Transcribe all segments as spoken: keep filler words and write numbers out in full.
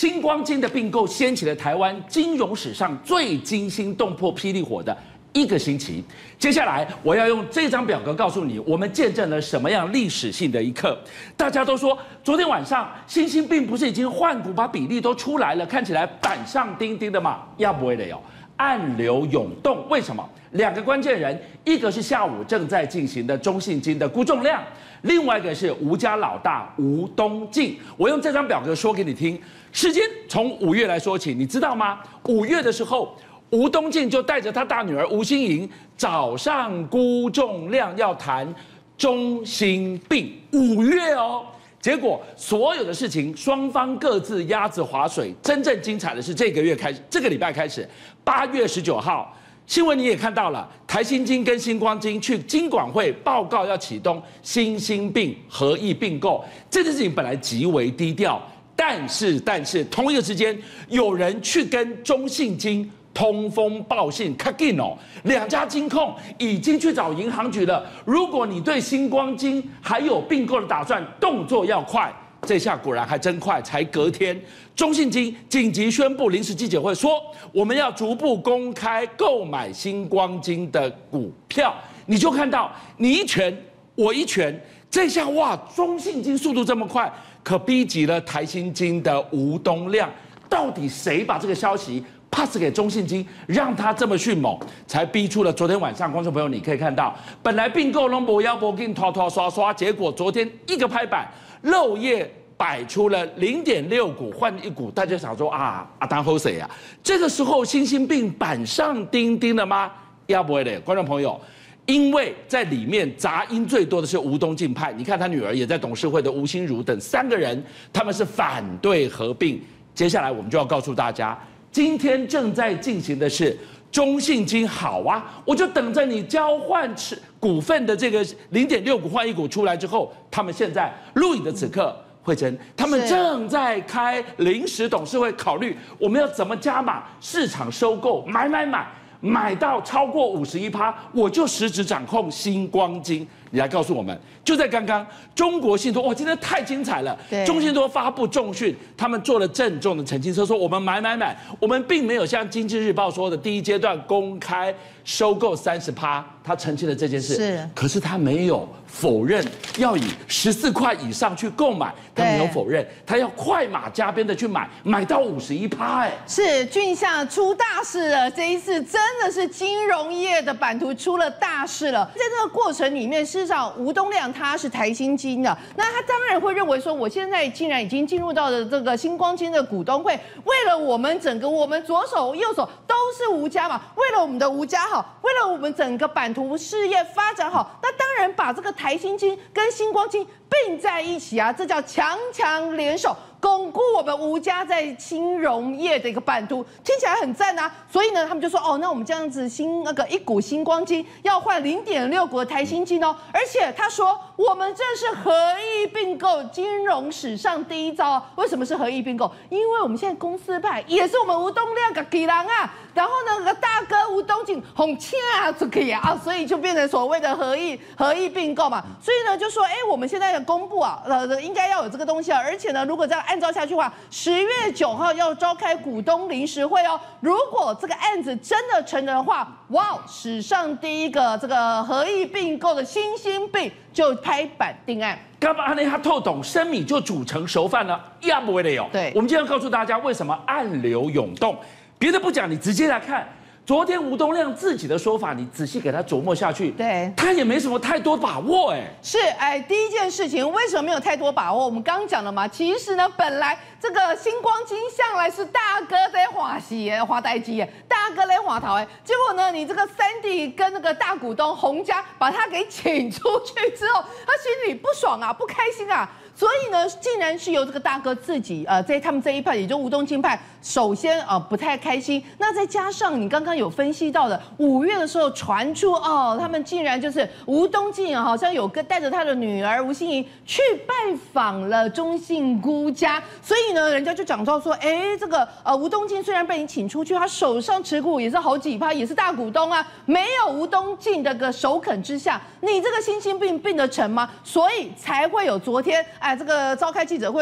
星光金的并购掀起了台湾金融史上最惊心动魄、霹雳火的一个星期。接下来我要用这张表格告诉你，我们见证了什么样历史性的一刻。大家都说，昨天晚上新兴并不是已经换股，把比例都出来了，看起来板上钉钉的嘛？要不会的哟，暗流涌动。为什么？两个关键人，一个是下午正在进行的中信金的辜仲谅，另外一个是吴家老大吴东进。我用这张表格说给你听。时间从五月来说起，你知道吗？五月的时候，吴东进就带着他大女儿吴欣盈找上辜仲谅要谈中兴并。五月哦，结果所有的事情双方各自鸭子划水。真正精彩的是这个月开始，这个礼拜开始，八月十九号。新闻你也看到了，台新金跟星光金去金管会报告要启动新兴并合意并购，这件事情本来极为低调，但是但是同一个时间，有人去跟中信金通风报信 ，Kagino 两家金控已经去找银行局了。如果你对星光金还有并购的打算，动作要快。这下果然还真快，才隔天，中信金紧急宣布临时记者会说，我们要逐步公开购买星光金的股票。你就看到你一拳我一拳，这下哇，中信金速度这么快，可逼急了台新金的吴东亮。到底谁把这个消息 pass 给中信金，让他这么迅猛，才逼出了昨天晚上，观众朋友你可以看到，本来并购龙博腰博给你拖拖刷刷，结果昨天一个拍板。漏夜摆出了零点六股换一股，大家想说啊，阿当后谁啊？这个时候新兴并板上钉钉了吗？要不会的，观众朋友，因为在里面杂音最多的是吴东进派，你看他女儿也在董事会的吴欣如等三个人，他们是反对合并。接下来我们就要告诉大家，今天正在进行的是中信金好啊，我就等着你交换持股份的这个零点六股换一股出来之后，他们现在录影的此刻，慧珍，他们正在开临时董事会，考虑我们要怎么加码市场收购，买买买，买到超过五十一趴，我就实质掌控星光金。你来告诉我们，就在刚刚，中国信托哇，今天太精彩了！中信托发布重讯，他们做了郑重的澄清，说说我们买买买，我们并没有像经济日报说的第一阶段公开收购三十趴，他澄清了这件事。是，可是他没有否认要以十四块以上去购买，他没有否认，他要快马加鞭的去买，买到五十一趴，哎， 是俊相出大事了，这一次真的是金融业的版图出了大事了，在这个过程里面是。事实上，吴东亮他是台新金的，那他当然会认为说，我现在竟然已经进入到了这个星光金的股东会，为了我们整个我们左手右手都是吴家嘛，为了我们的吴家好，为了我们整个版图事业发展好，那当然把这个台新金跟星光金并在一起啊，这叫强强联手。巩固我们吴家在金融业的一个版图，听起来很赞啊！所以呢，他们就说哦，那我们这样子新那个一股星光金要换零点六股的台新金哦，而且他说我们这是合意并购，金融史上第一招啊！为什么是合意并购？因为我们现在公司派也是我们吴东亮个基人啊，然后呢，个大哥吴东进红掐出去啊，所以就变成所谓的合意合意并购嘛。所以呢，就说哎，我们现在的公布啊，呃，应该要有这个东西啊，而且呢，如果这样按照下去的话，十月九号要召开股东临时会哦。如果这个案子真的成了的话，哇，史上第一个这个合意并购的新兴并就拍板定案。 干嘛呢？他透懂生米就煮成熟饭了，要不会的哟。对，我们今天要告诉大家为什么暗流涌动。别的不讲，你直接来看。昨天吴东亮自己的说法，你仔细给他琢磨下去，对，他也没什么太多把握，哎， 是，哎，第一件事情为什么没有太多把握？我们刚刚讲了嘛，其实呢，本来这个星光金向来是大哥在划戏耶，划代机耶，大哥在划头哎，结果呢，你这个三弟跟那个大股东洪家把他给请出去之后，他心里不爽啊，不开心啊。所以呢，竟然是由这个大哥自己，呃，在他们这一派，也就吴东进派，首先啊、呃、不太开心。那再加上你刚刚有分析到的，五月的时候传出哦，他们竟然就是吴东进好像有跟带着他的女儿吴欣盈去拜访了中信辜家，所以呢，人家就讲到说，哎，这个呃吴东进虽然被你请出去，他手上持股也是好几趴，也是大股东啊，没有吴东进的个首肯之下，你这个新兴并并得成吗？所以才会有昨天。哎，这个召开记者会的时候，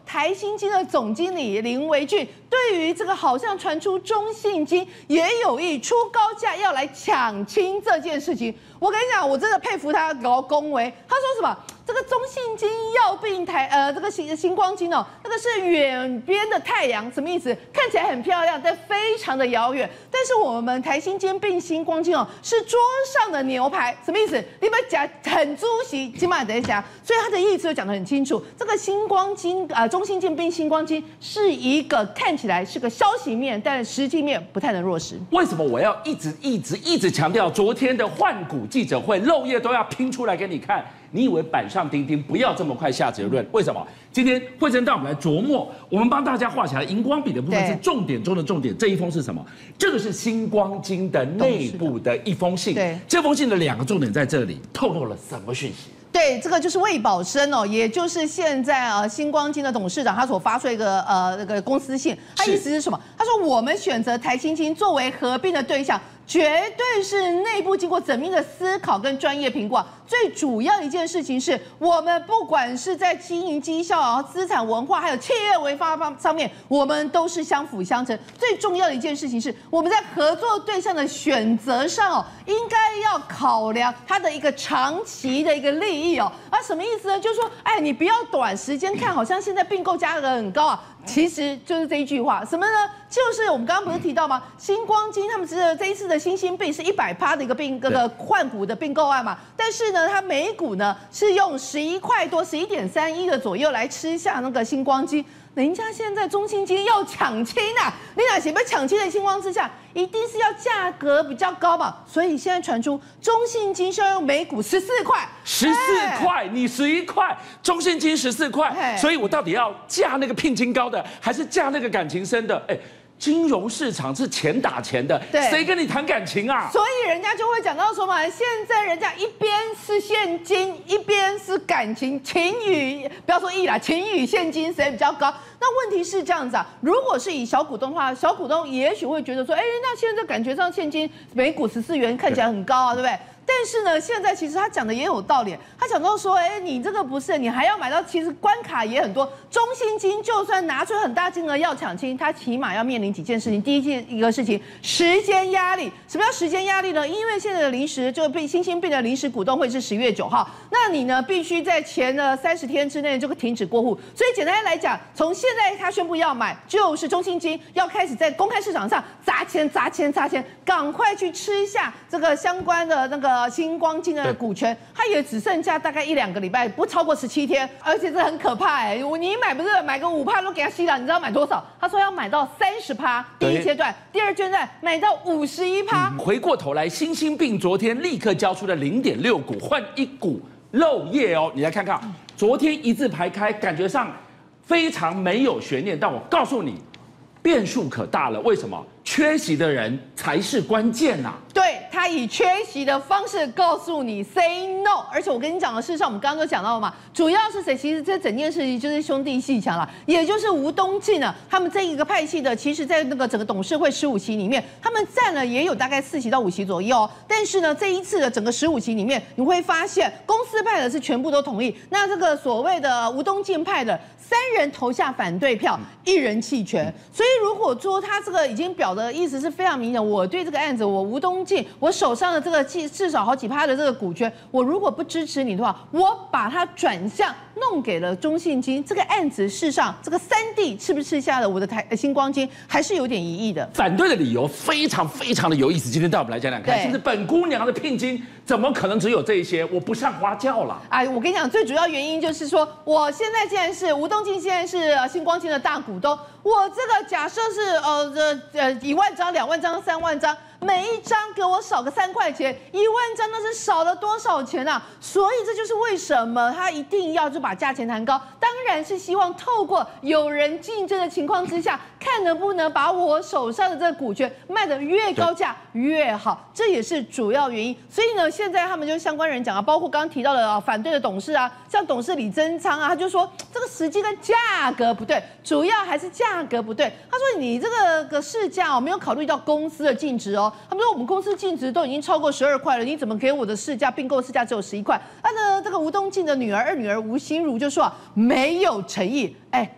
台新金的总经理林维俊对于这个好像传出中信金也有意出高价要来抢亲这件事情，我跟你讲，我真的佩服他，搞恭维。他说什么？这个中信金要并台，呃，这个星星光金哦，那个是远边的太阳，什么意思？看起来很漂亮，但非常的遥远。但是我们台新金并星光金哦，是桌上的牛排，什么意思？你们讲很出席，起码等一下。所以他的意思就讲得很清楚，这个星光金啊、呃，中信金并星光金是一个看起来是个消息面，但实际面不太能落实。 为什么我要一直一直一直强调昨天的换股记者会漏夜都要拼出来给你看？你以为板上钉钉，不要这么快下结论？为什么？今天慧珍带我们来琢磨，我们帮大家画起来荧光笔的部分是重点中的重点。这一封是什么？这个是星光金的内部的一封信。 对， 这封信的两个重点在这里，透露了什么讯息？ 对，这个就是魏宝生哦，也就是现在呃星光金的董事长，他所发出一个呃那个公司信，他意思是什么？他说我们选择台新金作为合并的对象，绝对是内部经过缜密的思考跟专业评估啊。最主要一件事情是我们不管是在经营绩效啊、资产文化，还有企业文化方上面，我们都是相辅相成。最重要的一件事情是，我们在合作对象的选择上哦，应该要考量它的一个长期的一个利益哦。啊，什么意思呢？就是说，哎，你不要短时间看，好像现在并购价格很高啊。其实就是这一句话，什么呢？就是我们刚刚不是提到吗？星光金他们是这一次的新兴并是一百趴的一个并这个换股的并购案嘛，但是呢，它每股呢是用十一块多、十一点三一的左右来吃下那个星光金。人家现在中信金要抢亲啊，你哪些被抢亲的情况之下，一定是要价格比较高嘛，所以现在传出中信金是要用每股十四块， 十四块，你十一块，中信金十四块，所以我到底要嫁那个聘金高的，还是嫁那个感情深的？哎。金融市场是钱打钱的，谁跟你谈感情啊？ 所以人家就会讲到说嘛，现在人家一边是现金，一边是感情，情与不要说义啦，情与现金谁比较高？那问题是这样子啊，如果是以小股东的话，小股东也许会觉得说，哎，那现在感觉上现金每股十四元看起来很高啊，对不对？但是呢，现在其实他讲的也有道理。他讲到说，哎，你这个不是，你还要买到，其实关卡也很多。中信金就算拿出很大金额要抢亲，他起码要面临几件事情。第一件一个事情，时间压力。什么叫时间压力呢？因为现在的临时就被新兴并的临时股东会是十月九号，那你呢必须在前的三十天之内就会停止过户。所以简单来讲，从现在他宣布要买，就是中信金要开始在公开市场上砸钱、砸钱、砸钱，赶快去吃下这个相关的那个。星光金的股权，它也只剩下大概一两个礼拜，不超过十七天，而且这很可怕哎、欸！你一买不是买个五趴都给他吸了，你知道买多少？他说要买到三十趴，第一阶段，第二阶段买到五十一趴。 回过头来，新兴并昨天立刻交出了零点六股换一股漏夜哦，你来看看，昨天一字排开，感觉上非常没有悬念，但我告诉你，变数可大了。为什么？缺席的人才是关键呐、啊！ 对，他以缺席的方式告诉你 say no， 而且我跟你讲的，事实上我们刚刚都讲到了嘛，主要是谁？其实这整件事情就是兄弟阋墙了，也就是吴东进啊，他们这一个派系的，其实在那个整个董事会十五席里面，他们占了也有大概四席到五席左右、哦。但是呢，这一次的整个十五席里面，你会发现公司派的是全部都同意，那这个所谓的吴东进派的三人投下反对票，一人弃权。所以如果说他这个已经表的意思是非常明显，我对这个案子，我吴东进，我手上的这个至少好几趴的这个股权，我如果不支持你的话，我把它转向弄给了中信金，这个案子事实上这个三弟是不是吃下了我的台星光金，还是有点疑义的。 反对的理由非常非常的有意思，今天带我们来讲讲看，是不是本姑娘的聘金怎么可能只有这一些？我不上花轿了。 哎，我跟你讲，最主要原因就是说，我现在既然是吴东进，现在是星光金的大股东，我这个假设是呃呃呃一万张、两万张、三万张。每一张给我少个三块钱，一万张那是少了多少钱啊？所以这就是为什么他一定要就把价钱谈高，当然是希望透过有人竞争的情况之下，看能不能把我手上的这个股权卖得越高价越好，这也是主要原因。所以呢，现在他们就相关人讲啊，包括刚刚提到的、啊、反对的董事啊，像董事李增昌啊，他就说这个时机跟价格不对，主要还是价格不对。他说你这个个市价哦，没有考虑到公司的净值哦。他们说我们公司净值都已经超过十二块了，你怎么给我的市价并购市价只有十一块？那呢，这个吴东进的女儿二女儿吴心如就说啊，没有诚意。哎，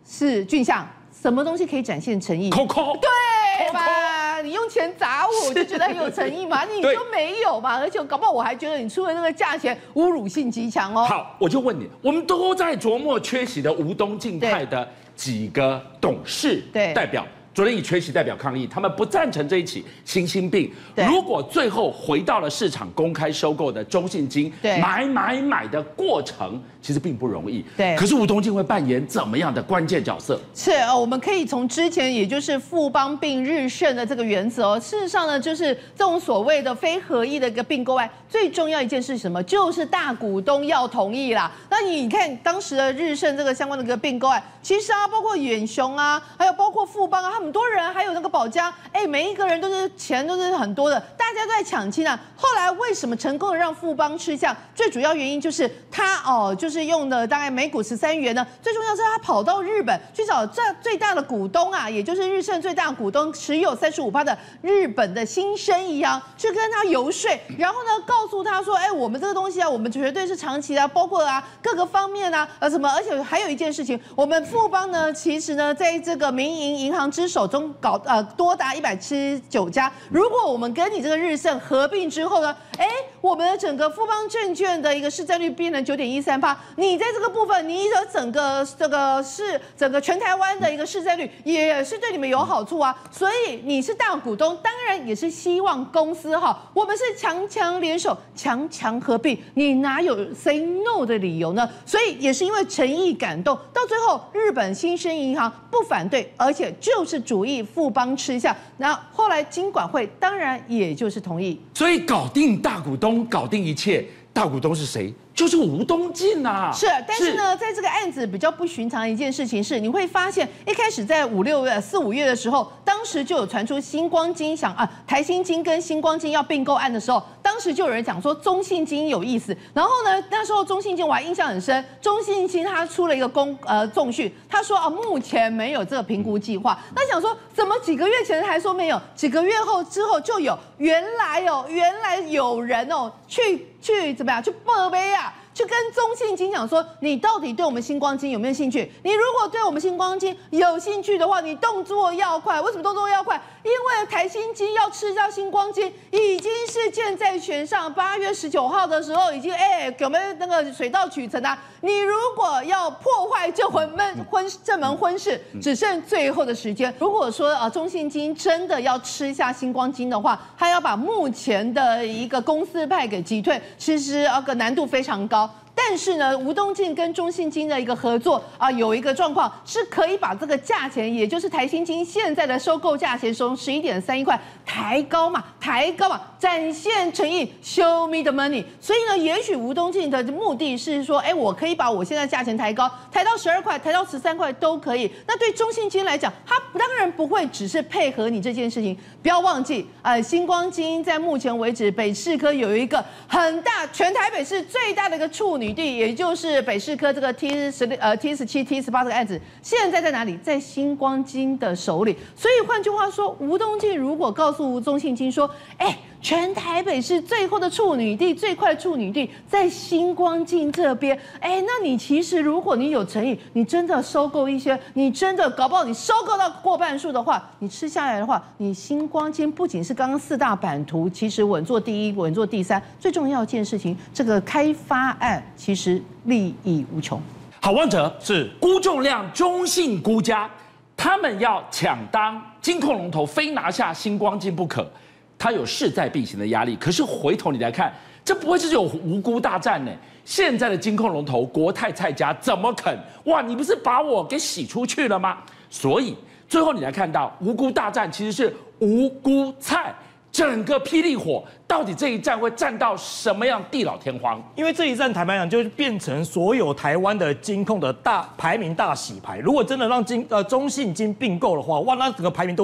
是俊相，什么东西可以展现诚意？ 扣扣， 对吧？你用钱砸我，我就觉得很有诚意嘛，你就没有嘛，而且搞不好我还觉得你出的那个价钱侮辱性极强哦。 好，我就问你，我们都在琢磨缺席的吴东进派的几个董事代表。昨天以缺席代表抗议，他们不赞成这一起新兴病。如果最后回到了市场公开收购的中信金买买买的过程，其实并不容易。 对， 可是吴东进会扮演怎么样的关键角色？ 是呃，我们可以从之前也就是富邦并日盛的这个原则哦，事实上呢，就是这种所谓的非合意的一个并购案，最重要一件事是什么？就是大股东要同意啦。那你看当时的日盛这个相关的一个并购案，其实啊，包括远雄啊，还有包括富邦啊，他们。很多人还有那个宝嘉，哎，每一个人都是钱都是很多的，大家都在抢亲啊。后来为什么成功的让富邦吃下？最主要原因就是他哦，就是用的大概每股十三元呢。最重要是他跑到日本去找最最大的股东啊，也就是日盛最大的股东持有三十五趴的日本的新生一样，去跟他游说，然后呢告诉他说，哎，我们这个东西啊，我们绝对是长期的、啊，包括啊各个方面啊，呃什么，而且还有一件事情，我们富邦呢，其实呢在这个民营银行之手中搞呃多达一百七十九家，如果我们跟你这个日盛合并之后呢，哎，我们的整个富邦证券的一个市占率变成九点一三趴，你在这个部分，你的整个这个市整个全台湾的一个市占率也是对你们有好处啊，所以你是大股东，当然也是希望公司哈，我们是强强联手，强强合并，你哪有 say no 的理由呢？所以也是因为诚意感动，到最后日本新生银行不反对，而且就是主意富邦吃下，那后来金管会当然也就是同意， 所以搞定大股东，搞定一切。大股东是谁？就是吴东进啊。 是，但是呢，在这个案子比较不寻常的一件事情是，你会发现一开始在五六月、四五月的时候，当时就有传出星光金想啊，台新金跟星光金要并购案的时候，当时就有人讲说中信金有意思。然后呢，那时候中信金我还印象很深，中信金他出了一个公呃重讯，他说啊，目前没有这个评估计划。那想说，怎么几个月前还说没有，几个月后之后就有？原来哦，原来有人哦去。去怎么样？去报备啊！去跟中信金讲说，你到底对我们星光金有没有兴趣？你如果对我们星光金有兴趣的话，你动作要快。为什么动作要快？因为台新金要吃掉星光金，已经是箭在弦上。八月十九号的时候，已经哎，有没有那个水到渠成啊？你如果要破坏这婚门婚这门婚事，只剩最后的时间。如果说啊，中信金真的要吃下星光金的话，他要把目前的一个公司派给击退，其实啊个难度非常高。但是呢，吴东进跟中信金的一个合作啊，有一个状况是可以把这个价钱，也就是台新金现在的收购价钱从十一点三一块抬高嘛，抬高嘛，展现诚意 ，show me the money。所以呢，也许吴东进的目的是说，哎，我可以把我现在价钱抬高，抬到十二块，抬到十三块都可以。那对中信金来讲，它当然不会只是配合你这件事情，不要忘记，呃，星光金在目前为止，北市科有一个很大，全台北市最大的一个处女地，也就是北市科这个 T 十六呃 T 十七 T 十八这个案子，现在在哪里？在星光金的手里。所以换句话说，吴东进如果告诉中信金说，哎，全台北市最后的处女地，最快的处女地在星光金这边，哎，那你其实如果你有诚意，你真的收购一些，你真的搞不好你收购到过半数的话，你吃下来的话，你星光金不仅是刚刚四大版图，其实稳坐第一，稳坐第三，最重要一件事情，这个开发案其实利益无穷。 好，汪哲是辜仲谅、中信辜家，他们要抢当金控龙头，非拿下星光金不可。他有势在必行的压力，可是回头你来看，这不会是有无辜大战呢？现在的金控龙头国泰蔡家怎么肯？哇，你不是把我给洗出去了吗？所以最后你来看到无辜大战其实是无辜蔡。整个霹雳火到底这一战会战到什么样地老天荒？ 因为这一战坦白讲，就是变成所有台湾的金控的大排名大洗牌。如果真的让金呃中信金并购的话，哇，那整个排名都会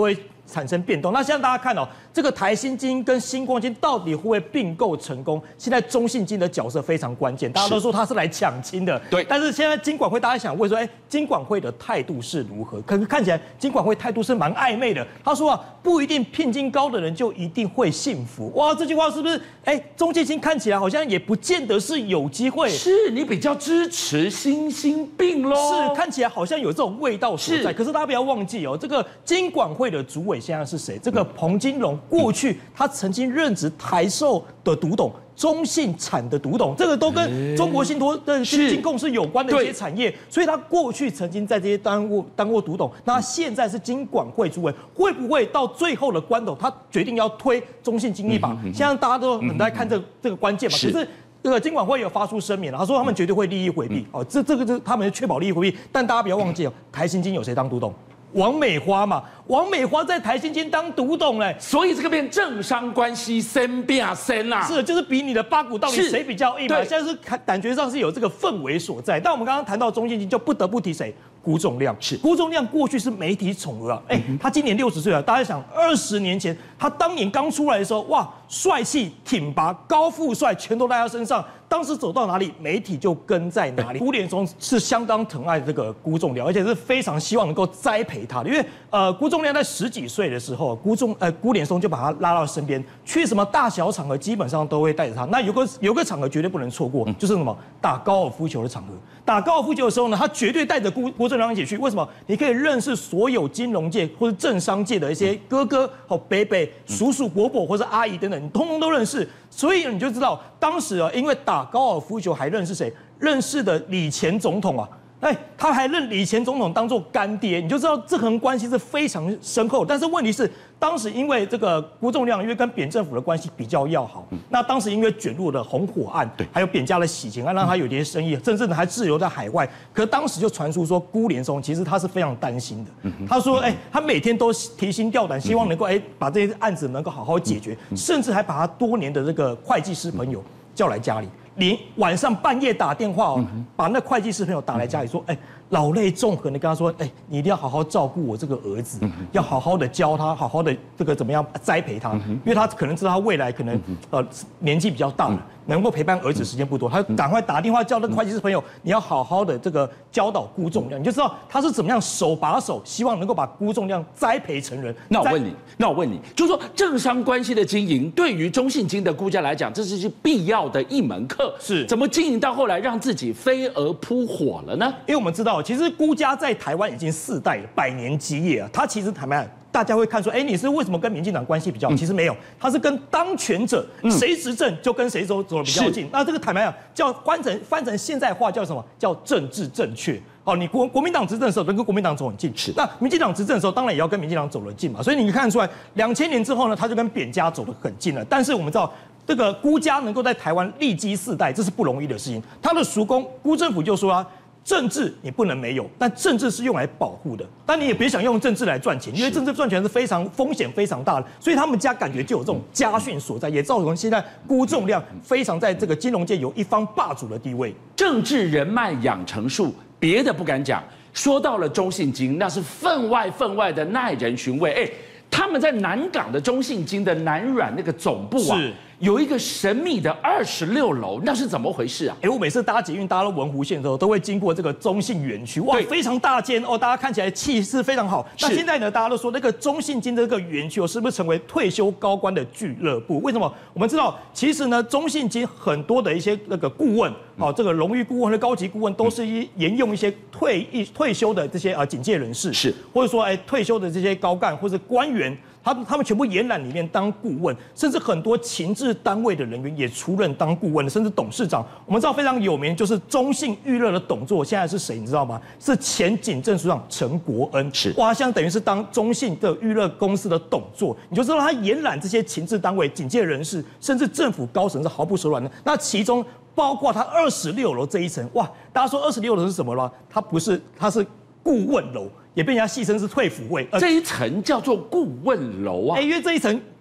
产生变动。那现在大家看哦，这个台新金跟新光金到底会不会并购成功？现在中信金的角色非常关键，大家都说他是来抢亲的， 对。 但是现在金管会大家想问说，哎，金管会的态度是如何？可是看起来金管会态度是蛮暧昧的。他说啊，不一定聘金高的人就一定会幸福。哇，这句话是不是？哎，中信金看起来好像也不见得是有机会。 是你比较支持新兴并喽？ 是，看起来好像有这种味道所在。可是大家不要忘记哦，这个金管会的主委现在是谁？这个彭金龙，过去他曾经任职台寿的独董。中信产的独董，这个都跟中国信托的金控是有关的一些产业，所以他过去曾经在这些当过当过独董，那他现在是金管会主委，会不会到最后的关头，他决定要推中信金一把？现在大家都很在看这个这个关键嘛，可是。这个金管会有发出声明了，他说他们绝对会利益回避，哦，这这个这他们确保利益回避，但大家不要忘记哦，台新金有谁当独董？王美花嘛，王美花在台新金当独董嘞， 所以这个变政商关系深变深啦。 是，就是比你的八股到底谁比较硬嘛？现在是感感觉上是有这个氛围所在。但我们刚刚谈到中信金，就不得不提谁？辜仲亮。是，辜仲亮过去是媒体宠儿啊，哎、欸，他今年六十岁了。大家想，二十年前他当年刚出来的时候，哇，帅气挺拔、高富帅，全都在他身上。当时走到哪里，媒体就跟在哪里。辜连松是相当疼爱这个辜仲亮，而且是非常希望能够栽培他的。因为呃，辜仲亮在十几岁的时候，辜仲呃辜连松就把他拉到身边，去什么大小场合基本上都会带着他。那有个有个场合绝对不能错过，就是什么打高尔夫球的场合。打高尔夫球的时候呢，他绝对带着辜辜仲亮一起去。为什么？你可以认识所有金融界或者政商界的一些哥哥、好伯伯、叔叔、伯伯或者阿姨等等，你通通都认识。所以你就知道，当时啊，因为打高尔夫球还认识谁？认识的李前总统啊。哎，他还认李前总统当做干爹，你就知道这层关系是非常深厚。但是问题是，当时因为这个辜仲亮，因为跟扁政府的关系比较要好，嗯、那当时因为卷入了红火案，还有扁家的洗钱案，让他有些生意，甚至还滞留在海外。可当时就传出说，辜连松其实他是非常担心的。嗯、他说，哎，他每天都提心吊胆，希望能够哎把这些案子能够好好解决，嗯、甚至还把他多年的这个会计师朋友叫来家里。连晚上半夜打电话哦，把那会计师朋友打来家里说，哎，老泪纵横的跟他说，哎，你一定要好好照顾我这个儿子，要好好的教他，好好的这个怎么样栽培他，因为他可能知道他未来可能呃年纪比较大了，能够陪伴儿子时间不多，他赶快打电话叫那个会计师朋友，你要好好的这个教导辜仲亮，你就知道他是怎么样手把手，希望能够把辜仲亮栽培成人。 那我问你，那我问你，就是说政商关系的经营，对于中信金的估价来讲，这是必要的一门课。 是怎么经营到后来让自己飞蛾扑火了呢？ 因为我们知道，其实辜家在台湾已经四代了，百年基业啊。他其实坦白，大家会看说，哎，你是为什么跟民进党关系比较好？嗯、其实没有，他是跟当权者谁执政就跟谁走走的比较近。那这个坦白讲，叫翻成翻成现在话叫什么？叫政治正确。哦，你国国民党执政的时候，都跟国民党走很近；那民进党执政的时候，当然也要跟民进党走得近嘛。所以你看得出来，两千年之后呢，他就跟扁家走得很近了。但是我们知道。这个辜家能够在台湾立基四代，这是不容易的事情。他的叔公辜政府就说啊，政治你不能没有，但政治是用来保护的。但你也别想用政治来赚钱，因为政治赚钱是非常风险非常大的。所以他们家感觉就有这种家训所在，也造成现在辜仲亮非常在这个金融界有一方霸主的地位。 政治人脉养成术，别的不敢讲，说到了中信金，那是分外分外的耐人寻味。哎，他们在南港的中信金的南软那个总部啊。是有一个神秘的二十六楼，那是怎么回事啊？ 哎，我每次搭捷运搭到文湖线的时候，都会经过这个中信园区，哇，非常大间哦，大家看起来气势非常好。那现在呢，大家都说那个中信金的这个园区哦，是不是成为退休高官的俱乐部？为什么？我们知道，其实呢，中信金很多的一些那个顾问，哦，这个荣誉顾问和高级顾问，都是一沿用一些退役退休的这些呃警戒人士，是或者说哎退休的这些高干或者官员。他们他们全部延揽里面当顾问，甚至很多情治单位的人员也出任当顾问，甚至董事长。我们知道非常有名，就是中信娱乐的董座，现在是谁？你知道吗？是前警政署长陈国恩。是哇，现在等于是当中信的娱乐公司的董座，你就知道他延揽这些情治单位、警戒人士，甚至政府高层是毫不手软的。那其中包括他二十六楼这一层，哇，大家说二十六楼是什么了？它不是，它是顾问楼。也被人家戏称是退辅会， 呃、这一层叫做顾问楼啊。 哎，因为这一层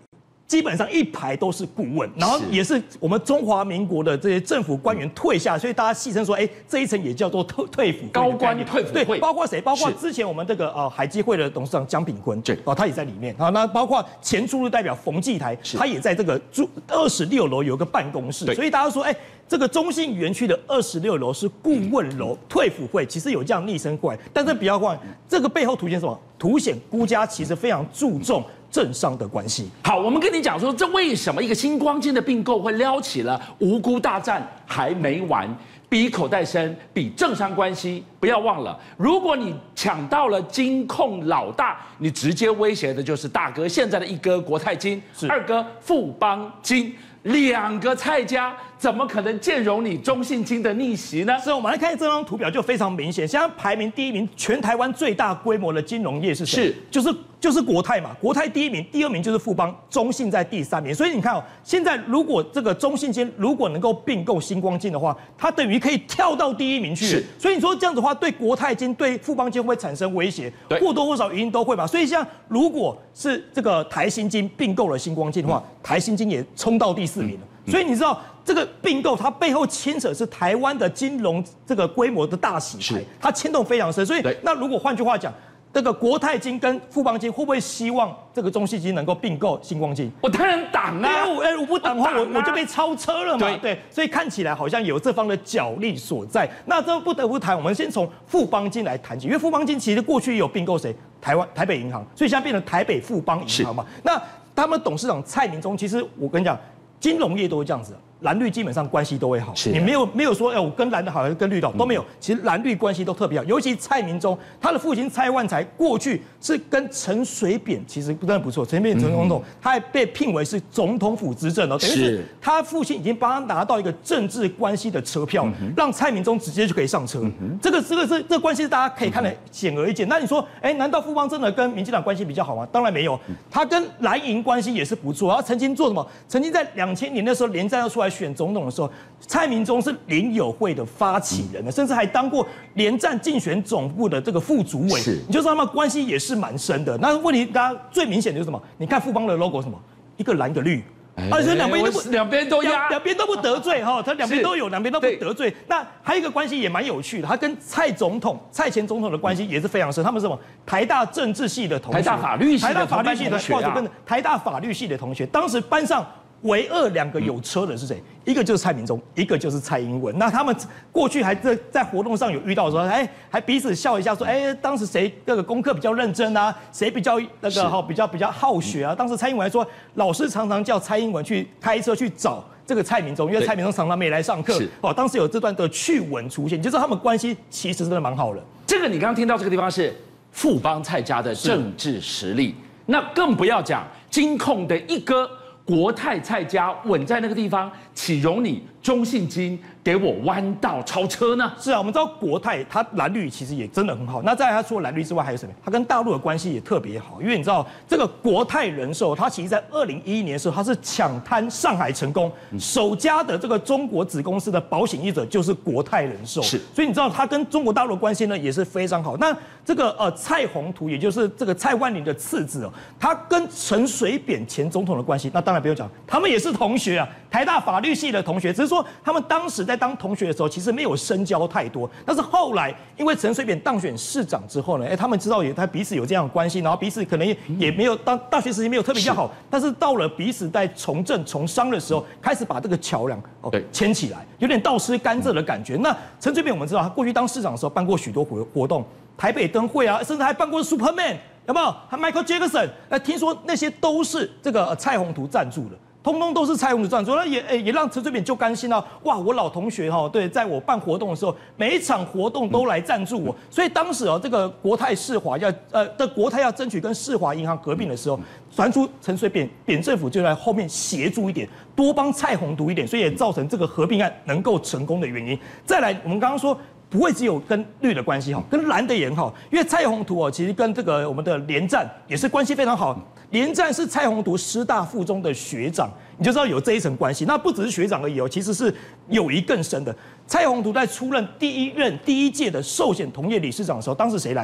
基本上一排都是顾问，然后也是我们中华民国的这些政府官员退下，所以大家戏称说，哎，这一层也叫做退退辅高官退辅会， 对，包括谁？包括之前我们这个呃海基会的董事长江炳坤， 对， 哦，他也在里面啊。那包括前驻日代表冯骥台，他也在这个住二十六楼有个办公室，所以大家说，哎，这个中信园区的二十六楼是顾问楼，退辅会其实有这样昵称过来，但是不要忘，这个背后凸显什么？凸显辜家其实非常注重政商的关系。 好，我们跟你讲说，这为什么一个星光金的并购会撩起了无辜大战还没完，比口袋深，比政商关系。不要忘了，如果你抢到了金控老大，你直接威胁的就是大哥现在的一哥国泰金，二哥富邦金。两个蔡家怎么可能兼容你中信金的逆袭呢？ 是，我们来看这张图表就非常明显。现在排名第一名，全台湾最大规模的金融业是谁？ 是， 就是就是国泰嘛。国泰第一名，第二名就是富邦，中信在第三名。所以你看哦，现在如果这个中信金如果能够并购星光金的话，它等于可以跳到第一名去。 是， 所以你说这样子的话，对国泰金、对富邦金会产生威胁？或多或少一定都会吧。所以像如果是这个台新金并购了星光金的话，嗯、台新金也冲到第四名了。嗯、所以你知道这个并购，它背后牵扯是台湾的金融这个规模的大洗牌，它牵动非常深。所以那如果换句话讲，这个国泰金跟富邦金会不会希望这个中信金能够并购星光金？ 我当然挡啊！ 我哎，我不挡的话，我我就被超车了嘛。对对，所以看起来好像有这方的角力所在。那这不得不谈，我们先从富邦金来谈起，因为富邦金其实过去也有并购谁？台湾台北银行，所以现在变成台北富邦银行嘛。那他们董事长蔡明忠，其实我跟你讲。金融业都是这样子，蓝绿基本上关系都会好，你没有没有说，哎，我跟蓝的好，还是跟绿的好都没有。其实蓝绿关系都特别好，尤其蔡明忠，他的父亲蔡万才过去是跟陈水扁其实真的不错，陈水扁陈总统，他还被聘为是总统府资政哦，等于是他父亲已经帮他拿到一个政治关系的车票，让蔡明忠直接就可以上车。这个这个是这关系大家可以看得显而易见。那你说，哎，难道富邦真的跟民进党关系比较好吗？当然没有，他跟蓝营关系也是不错。他曾经做什么？曾经在两千年的时候，连战要出来选总统的时候，蔡明忠是联友会的发起人，甚至还当过连战竞选总部的这个副主委，你就知道他们关系也是蛮深的。那问题，大家最明显的就是什么？你看富邦的 logo 什么？一个蓝一个绿。而且两边都不两边都压， 两边都不得罪哈，他两边都有，两边都不得罪。那还有一个关系也蛮有趣的，他跟蔡总统、蔡前总统的关系也是非常深。他们是什么？台大政治系的同学， 台大法律系的台大法律系的同学啊， 台大法律系的同学，当时班上唯二两个有车的是谁？一个就是蔡明忠，一个就是蔡英文。那他们过去还在在活动上有遇到说，哎，还彼此笑一下说，哎，当时谁那个功课比较认真啊？谁比较那个哈比较比较好学啊？当时蔡英文还说，老师常常叫蔡英文去开车去找这个蔡明忠，因为蔡明忠常常没来上课。哦，当时有这段的趣闻出现，你就知道他们关系其实真的蛮好的。 这个你刚刚听到这个地方是富邦蔡家的政治实力，那更不要讲金控的一哥。国泰蔡家稳在那个地方，岂容你中信金给我弯道超车呢？ 是啊，我们知道国泰它蓝绿其实也真的很好。那在它除了蓝绿之外，还有什么？它跟大陆的关系也特别好，因为你知道这个国泰人寿，它其实在二零一一年的时候，它是抢滩上海成功，嗯、首家的这个中国子公司的保险业者就是国泰人寿。 是， 所以你知道它跟中国大陆的关系呢也是非常好。那这个呃蔡宏图，也就是这个蔡万霖的次子哦，他跟陈水扁前总统的关系，那当然不用讲，他们也是同学啊，台大法律系的同学，只是说他们当时在当同学的时候，其实没有深交太多。但是后来，因为陈水扁当选市长之后呢，哎，他们知道也他彼此有这样的关系，然后彼此可能也也没有当大学时期没有特别要好，但是到了彼此在从政从商的时候，开始把这个桥梁哦牵起来，有点倒吃甘蔗的感觉。那陈水扁我们知道，他过去当市长的时候办过许多活活动，台北灯会啊，甚至还办过 Superman， 有没有？还 Michael Jackson， 那听说那些都是这个蔡宏图赞助的。通通都是蔡宏图赞助，那也诶也让陈水扁就甘心了。哇，我老同学哈，对，在我办活动的时候，每一场活动都来赞助我。所以当时哦，这个国泰世华要呃的国泰要争取跟世华银行合并的时候，传出陈水扁扁政府就在后面协助一点，多帮蔡宏图一点，所以也造成这个合并案能够成功的原因。再来，我们刚刚说。不会只有跟绿的关系好，跟蓝的也很好，因为蔡宏图哦，其实跟这个我们的连战也是关系非常好。连战是蔡宏图师大附中的学长，你就知道有这一层关系。那不只是学长而已哦，其实是友谊更深的。蔡宏图在出任第一任第一届的寿险同业理事长的时候，当时谁来了？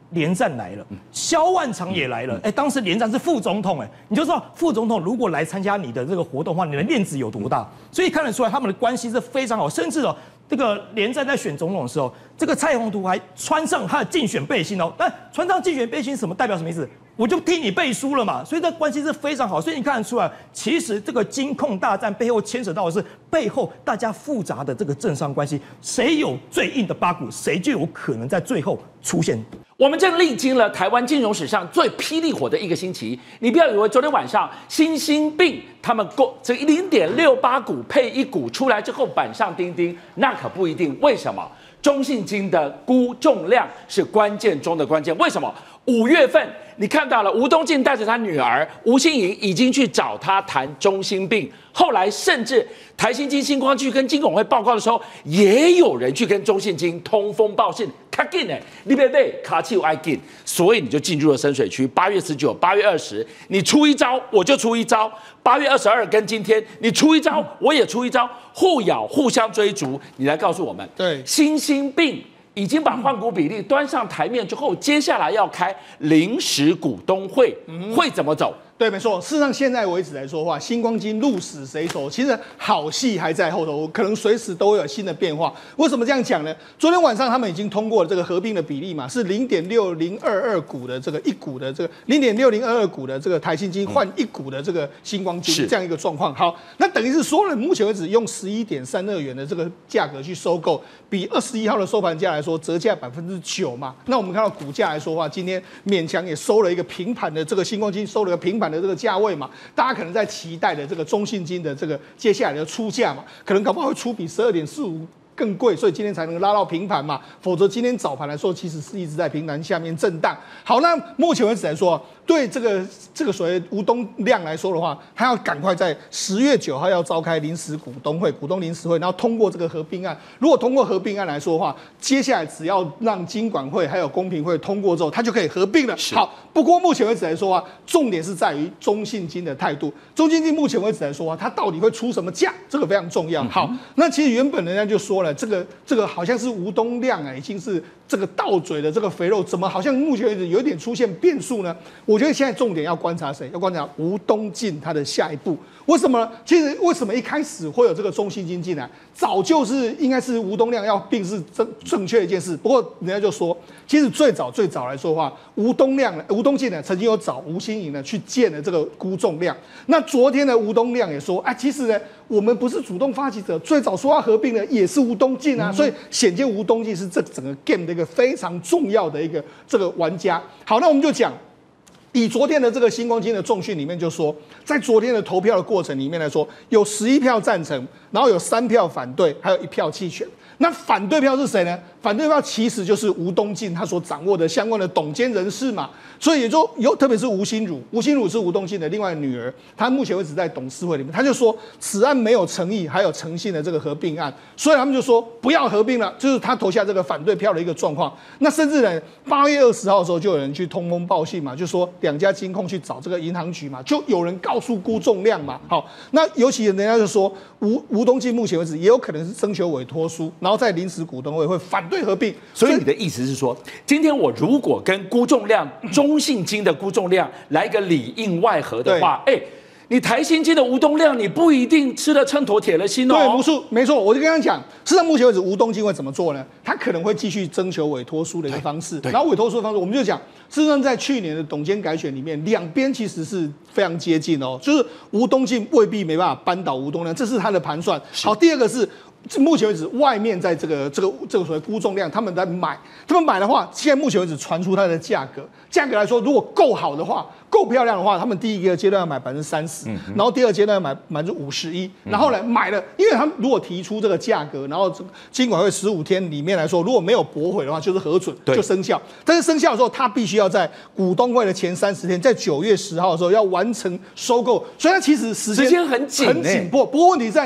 连战来了，萧万长也来了，哎，当时连战是副总统，哎，你就知道副总统如果来参加你的这个活动的话，你的面子有多大，所以看得出来他们的关系是非常好，甚至哦，这个连战在选总统的时候，这个蔡宏图还穿上他的竞选背心哦，但穿上竞选背心什么代表什么意思？我就替你背书了嘛，所以这关系是非常好，所以你看得出来，其实这个金控大战背后牵扯到的是背后大家复杂的这个政商关系，谁有最硬的八股，谁就有可能在最后出现。 我们正历经了台湾金融史上最霹雳火的一个星期，你不要以为昨天晚上新兴并他们购这零点六八股配一股出来之后板上钉钉，那可不一定。为什么？中信金的估重量是关键中的关键。为什么？五月份你看到了吴东进带着他女儿吴欣盈已经去找他谈中兴并，后来甚至台新金、星光去跟金管会报告的时候，也有人去跟中信金通风报信，卡紧哎，你别被卡起爱紧，所以你就进入了深水区。八月十九、八月二十，你出一招我就出一招；八月二十二跟今天，你出一招我也出一招，互咬互相追逐。你来告诉我们， 对， 新兴并已经把换股比例端上台面之后，接下来要开临时股东会，会怎么走？ 对，没错。事实上，现在为止来说的话，星光金鹿死谁手？其实好戏还在后头，可能随时都会有新的变化。为什么这样讲呢？昨天晚上他们已经通过了这个合并的比例嘛，是零点六零二二股的这个一股的这个零点六零二二股的这个台新金换一股的这个星光金这样一个状况。好，那等于是说呢，目前为止用十一点三二元的这个价格去收购，比二十一号的收盘价来说折价百分之九嘛。那我们看到股价来说的话，今天勉强也收了一个平盘的这个星光金收了一个平盘的这个价位嘛，大家可能在期待的这个中信金的这个接下来的出价嘛，可能搞不好会出比十二点四五更贵，所以今天才能拉到平盘嘛，否则今天早盘来说，其实是一直在平盘下面震荡。好，那目前为止来说，对这个这个所谓吴东亮来说的话，他要赶快在十月九号要召开临时股东会、股东临时会，然后通过这个合并案。如果通过合并案来说的话，接下来只要让金管会还有公平会通过之后，它就可以合并了。好，不过目前为止来说啊，重点是在于中信金的态度。中信金目前为止来说啊，它到底会出什么价，这个非常重要。好，那其实原本人家就说了，这个这个好像是吴东亮啊，已经是这个倒嘴的这个肥肉，怎么好像目前为止有点出现变数呢？我觉得现在重点要观察谁？要观察吴东进他的下一步。为什么呢？其实为什么一开始会有这个中信金进来？早就是应该是吴东亮要并是正正确的一件事。不过人家就说，其实最早最早来说的话，吴东亮呢，吴东进呢曾经有找吴欣盈呢去见了这个估重量。那昨天呢，吴东亮也说，啊，其实呢，我们不是主动发起者，最早说要合并的也是吴东进啊，嗯、所以显见吴东进是这整个 game 的一个非常重要的一个这个玩家。好，那我们就讲。以昨天的这个星光金的重讯里面就说，在昨天的投票的过程里面来说，有十一票赞成，然后有三票反对，还有一票弃权。那反对票是谁呢？反对票其实就是吴东进他所掌握的相关的董监人士嘛，所以也就有，特别是吴欣汝，吴欣汝是吴东进的另外的女儿，她目前为止在董事会里面，他就说此案没有诚意，还有诚信的这个合并案，所以他们就说不要合并了，就是他投下这个反对票的一个状况。那甚至呢，八月二十号的时候就有人去通风报信嘛，就说两家金控去找这个银行局嘛，就有人告诉估重量嘛，好，那尤其人家就说吴吴东进目前为止也有可能是征求委托书，然后在临时股东会会反对合并。 所以你的意思是说，今天我如果跟估重量中信金的估重量来一个里应外合的话，哎，你台新金的吴东亮你不一定吃了秤砣铁了心哦。 对，没错，没错，我就跟他讲，事实上目前为止吴东金会怎么做呢？他可能会继续征求委托书的一个方式，然后委托书的方式，我们就讲，事实上在去年的董监改选里面，两边其实是非常接近哦，就是吴东进未必没办法扳倒吴东亮，这是他的盘算。好，第二个是。目前为止，外面在这个这个这个所谓估重量，他们在买，他们买的话，现在目前为止传出它的价格，价格来说，如果够好的话，够漂亮的话，他们第一个阶段要买百分之三十，然后第二阶段要买百分之五十一，然后呢买了，因为他们如果提出这个价格，然后金管会十五天里面来说，如果没有驳回的话，就是核准就生效。但是生效的时候，他必须要在股东会的前三十天，在九月十号的时候要完成收购，所以它其实时间时间很紧很紧迫。不过问题在哪里？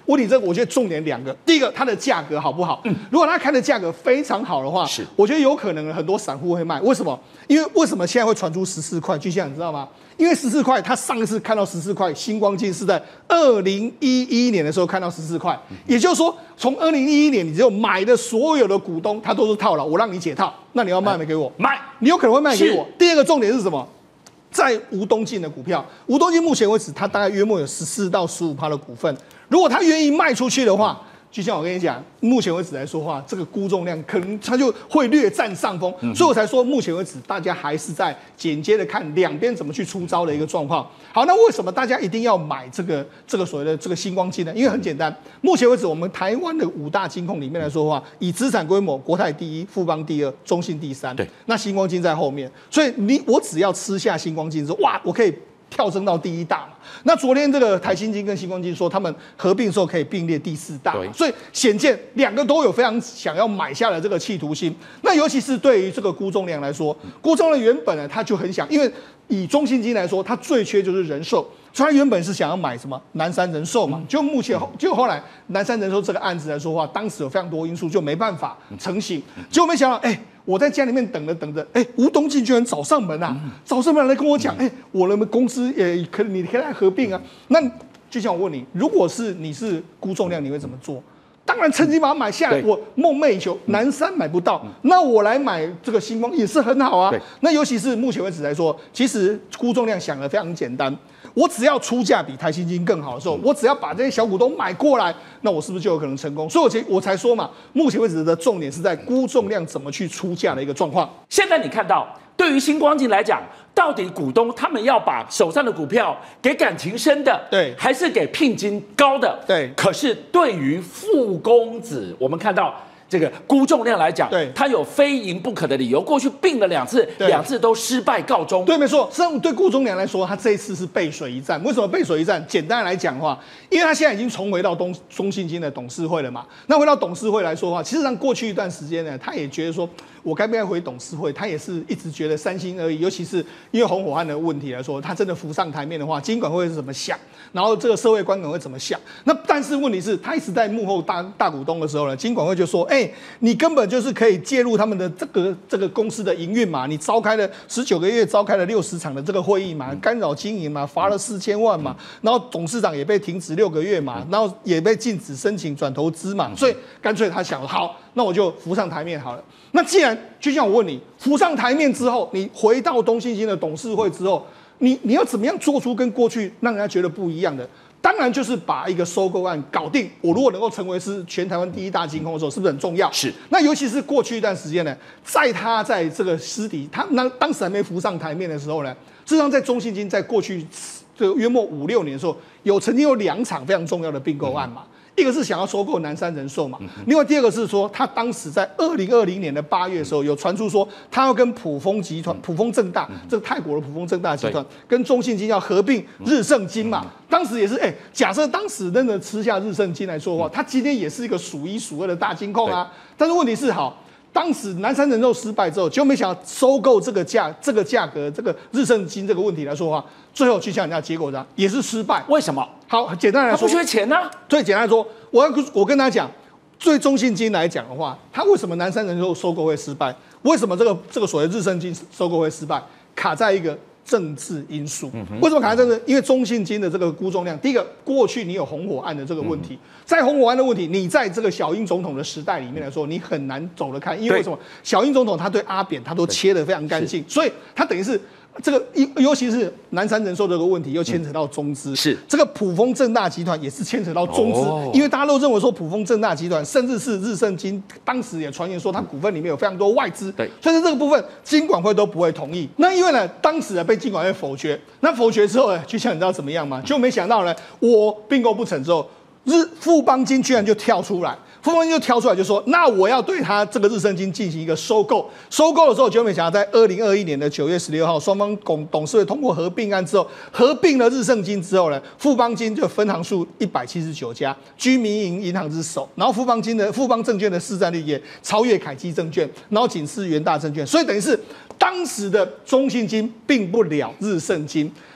问你这个，我觉得重点两个，第一个它的价格好不好？嗯，如果它开的价格非常好的话， 是， 我觉得有可能很多散户会卖。为什么？因为为什么现在会传出十四块？就像你知道吗？因为十四块，他上一次看到十四块，星光金是在二零一一年的时候看到十四块，也就是说，从二零一一年你只有买的所有的股东，他都是套牢，我让你解套，那你要卖没给我？ 卖， 你有可能会卖给我。第二个重点是什么？在吴东进的股票，吴东进目前为止，他大概约莫有十四到十五趴的股份。如果他愿意卖出去的话，就像我跟你讲，目前为止来说话，这个估重量可能他就会略占上风，嗯、所以我才说，目前为止大家还是在简洁的看两边怎么去出招的一个状况。好，那为什么大家一定要买这个这个所谓的这个星光金呢？因为很简单，目前为止我们台湾的五大金控里面来说的话，以资产规模，国泰第一，富邦第二，中信第三， 对， 那星光金在后面，所以你我只要吃下星光金之后，哇，我可以跳升到第一大嘛。那昨天这个台新金跟星光金说，他们合并的时候可以并列第四大，所以显见两个都有非常想要买下的这个企图心。那尤其是对于这个辜仲亮来说，辜仲亮原本呢他就很想，因为以中信金来说，他最缺就是人寿。所以他原本是想要买什么南山人寿嘛，就目前就后来南山人寿这个案子来说的话，当时有非常多因素就没办法成型，结果没想到，哎、欸，我在家里面等着等着，哎、欸，吴东进居然找上门啊，找上门来跟我讲，哎、欸，我的公司也可你可以来合并啊。那就像我问你，如果是你是辜仲亮，你会怎么做？当然趁机把它买下来，我梦寐以求，南山买不到，那我来买这个星光也是很好啊。那尤其是目前为止来说，其实辜仲亮想的非常简单。我只要出价比台新金更好的时候，我只要把这些小股东买过来，那我是不是就有可能成功？所以我才我才说嘛，目前为止的重点是在辜仲亮怎么去出价的一个状况。 现在你看到，对于星光金来讲，到底股东他们要把手上的股票给感情深的， 对， 还是给聘金高的， 对？ 可是对于傅公子，我们看到。这个辜仲亮来讲， 对， 他有非赢不可的理由。过去并了两次，两次都失败告终。 对，没错。实际上对辜仲亮来说，他这一次是背水一战。为什么背水一战？简单来讲的话，因为他现在已经重回到东中信金的董事会了嘛。那回到董事会来说的话，其实上过去一段时间呢，他也觉得说，我该不该回董事会？他也是一直觉得三心二意。尤其是因为红火案的问题来说，他真的浮上台面的话，金管会是怎么想？然后这个社会观感会怎么想？那但是问题是，他一直在幕后大大股东的时候呢，金管会就说，哎、欸，你根本就是可以介入他们的这个这个公司的营运嘛，你召开了十九个月，召开了六十场的这个会议嘛，干扰经营嘛，罚了四千万嘛，然后董事长也被停职六个月嘛，然后也被禁止申请转投资嘛，所以干脆他想，好，那我就浮上台面好了。那既然就像我问你，浮上台面之后，你回到东信金的董事会之后，你你要怎么样做出跟过去让人家觉得不一样的？当然就是把一个收购案搞定。我如果能够成为是全台湾第一大金控的时候，是不是很重要？ 是。 那尤其是过去一段时间呢，在他在这个私底，他那当时还没浮上台面的时候呢，事实上在中信金在过去这个约莫五六年的时候，有曾经有两场非常重要的并购案嘛。嗯，一个是想要收购南山人寿嘛，另外第二个是说，他当时在二零二零年的八月的时候，有传出说他要跟普丰集团、普丰正大这个泰国的普丰正大集团跟中信金要合并日盛金嘛。当时也是，哎、欸，假设当时真的吃下日盛金来说的话，他今天也是一个数一数二的大金控啊。但是问题是，好。当时南山人寿失败之后，就没想到收购这个价、这个价格、这个日盛金这个问题来说的话，最后去向人家结果呢也是失败。 为什么？ 好，简单来说， 他不缺钱啊。 最简单来说，我要我跟他讲，对中信金来讲的话，他为什么南山人寿收购会失败？为什么这个这个所谓日盛金收购会失败？卡在一个政治因素。为什么卡在政治？因为中信金的这个辜仲亮，第一个，过去你有红火案的这个问题，在红火案的问题，你在这个小英总统的时代里面来说，你很难走得开，因为为什么？小英总统他对阿扁他都切得非常干净，所以他等于是。这个尤其是南山人寿这个问题，又牵扯到中资，是这个普丰正大集团也是牵扯到中资，哦、因为大家都认为说普丰正大集团，甚至是日盛金，当时也传言说它股份里面有非常多外资，对，所以这个部分金管会都不会同意。那因为呢，当时呢被金管会否决，那否决之后呢，就像你知道怎么样吗？就没想到呢，我并购不成之后，日富邦金居然就跳出来。富邦金就挑出来就说，那我要对他这个日盛金进行一个收购。收购的时候，就没想到在二零二一年的九月十六号，双方董董事会通过合并案之后，合并了日盛金之后呢，富邦金就分行数一百七十九家，居民营银行之首。然后富邦金的富邦证券的市占率也超越凯基证券，然后仅次元大证券。所以等于是当时的中信金并不了日盛金。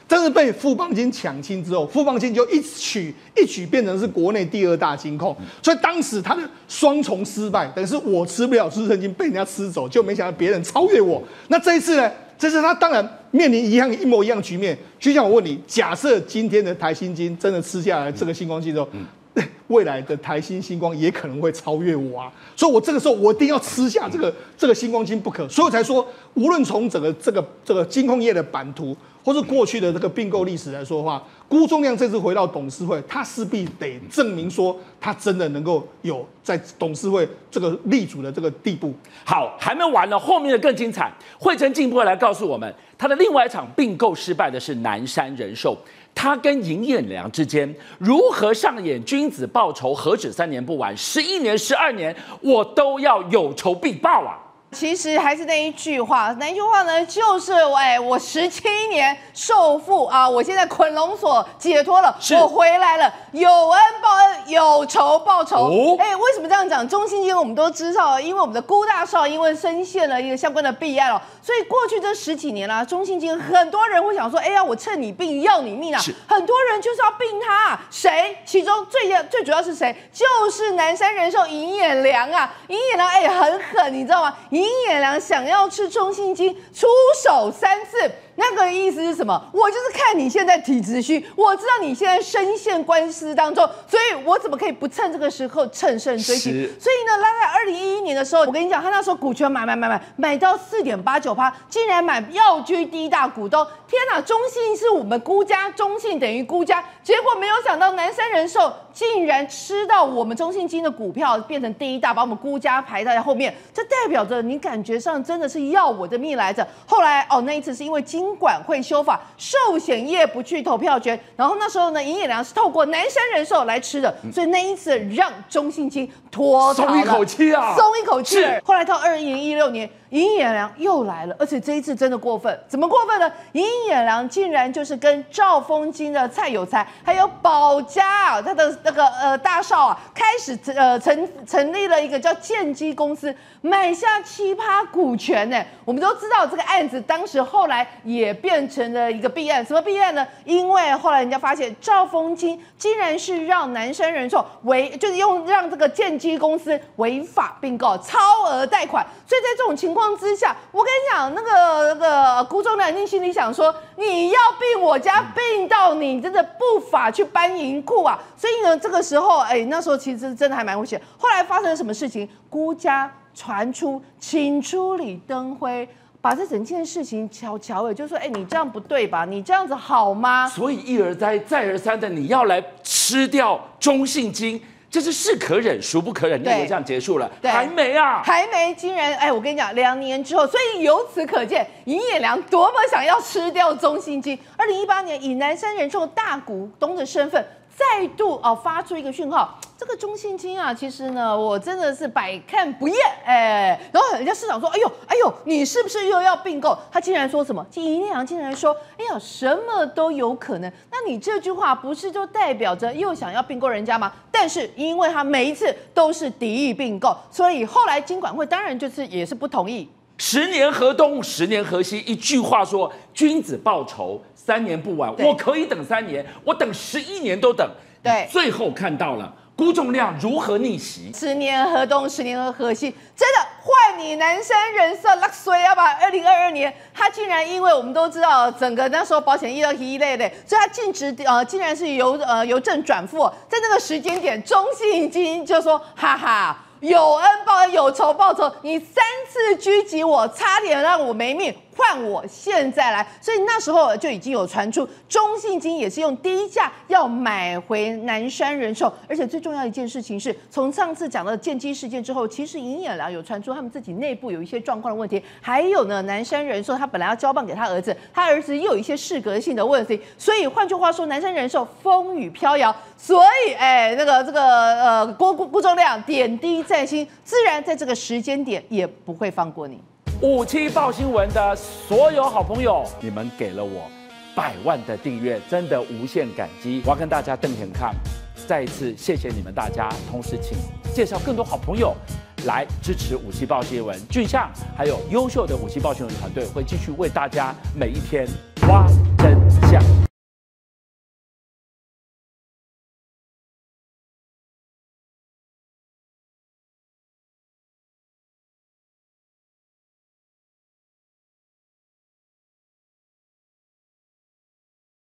但是被富邦金抢亲之后，富邦金就一举一举变成是国内第二大金控，所以当时他的双重失败，等于是我吃不了资生金被人家吃走，就没想到别人超越我。那这一次呢？这次他当然面临一样一模一样的局面。就像我问你，假设今天的台新金真的吃下来这个星光金之后，嗯未来的台新星光也可能会超越我啊，所以我这个时候我一定要吃下这个这个星光金不可，所以我才说，无论从整个这个这个金控业的版图，或是过去的这个并购历史来说的话，辜仲谅这次回到董事会，他势必得证明说他真的能够有在董事会这个立足的这个地步。 好，还没完了，后面的更精彩。慧珍进一步来告诉我们，他的另外一场并购失败的是南山人寿。他跟尹衍梁之间如何上演君子报仇，何止三年不完，十一年、十二年，我都要有仇必报啊！ 其实还是那一句话，那一句话呢，就是哎，我十七年受缚啊，我现在捆龙锁解脱了，我回来了，有恩报恩，有仇报仇。哦、哎，为什么这样讲？中信金我们都知道，因为我们的辜大少因为深陷了一个相关的弊案了，所以过去这十几年啦、啊，中信金很多人会想说，哎呀，我趁你病要你命啊，很多人就是要病他、啊，谁？其中最最主要是谁？就是南山人寿尹衍梁啊，尹衍梁哎很狠，你知道吗？尹衍梁想要吃中信金，出手三次，那个意思是什么？我就是看你现在体质虚，我知道你现在深陷官司当中，所以我怎么可以不趁这个时候乘胜追击？所以呢，拉在二零一一年的时候，我跟你讲，他那时候股权买买买买买到四点八九趴，竟然买耀居第一大股东。天哪，中信是我们孤家，中信等于孤家，结果没有想到南山人寿竟然吃到我们中信金的股票，变成第一大，把我们孤家排在后面，这代表着你感觉上真的是要我的命来着。后来哦，那一次是因为金管会修法，寿险业不去投票权，然后那时候呢，尹衍梁是透过南山人寿来吃的，所以那一次让中信金脱逃了， 松一口气啊， 松一口气。后来到二零一六年，尹衍梁又来了，而且这一次真的过分，怎么过分呢？尹衍梁竟然就是跟兆丰金的蔡有才，还有保家啊，他的那个呃大少啊，开始呃成成立了一个叫建基公司，买下七趴股权呢。我们都知道这个案子当时后来也变成了一个弊案，什么弊案呢？因为后来人家发现兆丰金竟然是让南山人寿违，就是用让这个建基公司违法并购、超额贷款，所以在这种情况之下，我跟你讲，那个那个辜仲谅一定心里想说，你要并我家，并到你真的不法去搬银库啊！所以呢，这个时候，哎，那时候其实真的还蛮危险。后来发生了什么事情？辜家传出请出李登辉，把这整件事情瞧瞧尾，就说，哎，你这样不对吧？你这样子好吗？ 所以一而再，再而三的，你要来吃掉中信金。这是是可忍，孰不可忍？你以为这样结束了？还没啊， 还没，竟然哎，我跟你讲，两年之后，所以由此可见，尹衍梁多么想要吃掉中信金。二零一八年，以南山人寿大股东的身份，再度哦发出一个讯号，这个中信金啊，其实呢，我真的是百看不厌，哎，然后人家市场说，哎呦，哎呦，你是不是又要并购？他竟然说什么？尹衍梁竟然说，哎呀，什么都有可能。那你这句话不是就代表着又想要并购人家吗？但是因为他每一次都是敌意并购，所以后来金管会当然就是也是不同意。 十年河东，十年河西，一句话说，君子报仇，三年不完。我可以等三年，我等十一年都等。 对， 最后看到了辜仲谅如何逆袭。 十年河东，十年河西，真的换你南山人寿落水啊吧！二零二二年，他竟然因为我们都知道整个那时候保险医疗体一类的，所以他净值呃竟然是由呃由正转负，在那个时间点，中信金就说哈哈。有恩报恩，有仇报仇。你三次狙击我，差点让我没命，换我现在来。所以那时候就已经有传出，中信金也是用低价要买回南山人寿。而且最重要一件事情是，从上次讲到建基事件之后，其实尹衍梁有传出他们自己内部有一些状况的问题，还有呢，南山人寿他本来要交办给他儿子，他儿子又有一些适格性的问题。所以换句话说，南山人寿风雨飘摇。所以，哎，那个这个呃，辜辜辜仲谅点滴在心，自然在这个时间点也不会放过你。 五七报新闻的所有好朋友，你们给了我百万的订阅，真的无限感激。我要跟大家瞪眼看，再一次谢谢你们大家，同时请介绍更多好朋友来支持五七报新闻。俊相还有优秀的五七报新闻团队会继续为大家每一天挖真。